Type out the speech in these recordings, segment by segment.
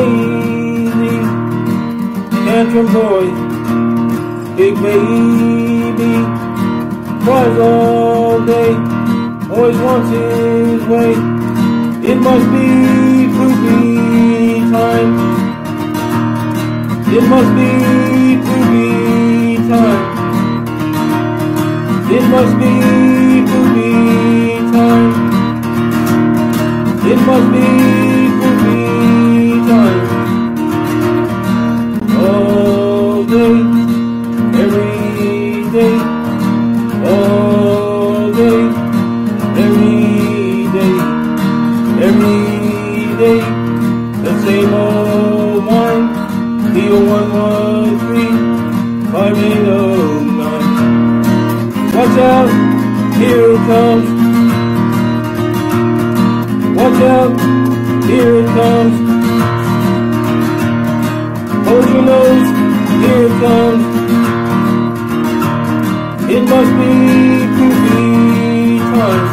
lazy tantrum boy, big baby, cries all day, always wants his way. It must be poopy time. It must be poopy time. It must be poopy time. It must be poopy time. All day, every day. All day, every day. Every day, the same old whine. P-O-1-1-3-5-8-0-9. Watch out, here it comes. Watch out, here it comes. Hold your nose, here it comes. It must be poopy time.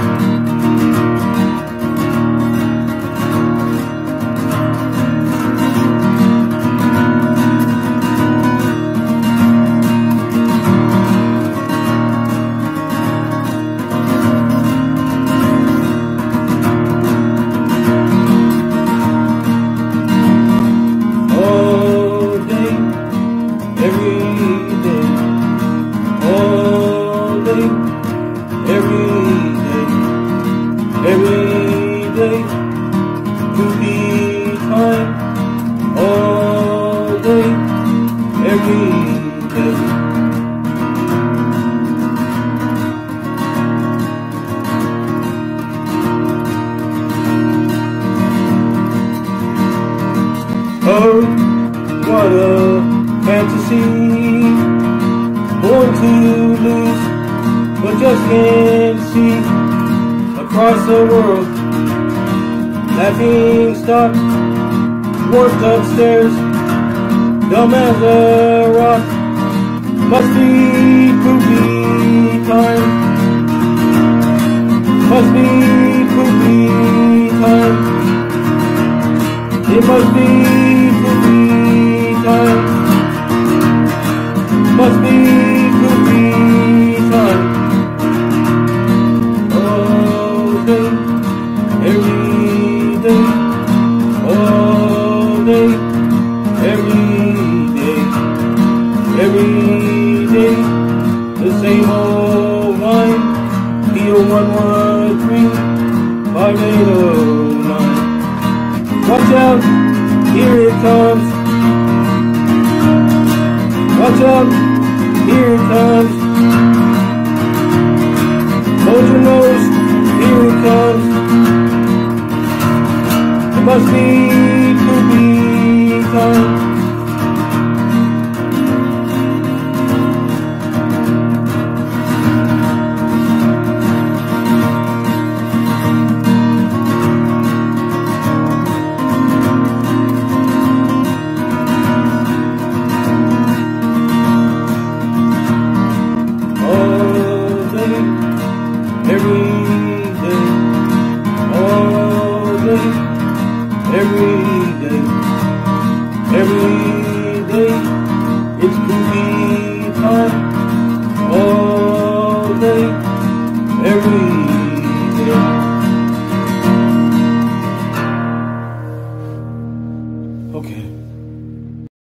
Every day, poopy time. All day, every day. Oh, what a fantasy, born to lose, but just can't see. Across the world, laughing stock, warped upstairs, dumb as a rock. Must be poopy time. Must be poopy time. It must be poopy time. Must be poopy time. Every day, all day, every day, every day, the same old whine. P-O-1-1-3-5-8-0-9. Watch out, here it comes. Watch out, here it comes. Hold your nose, here it comes. It must be poopy time. All day, every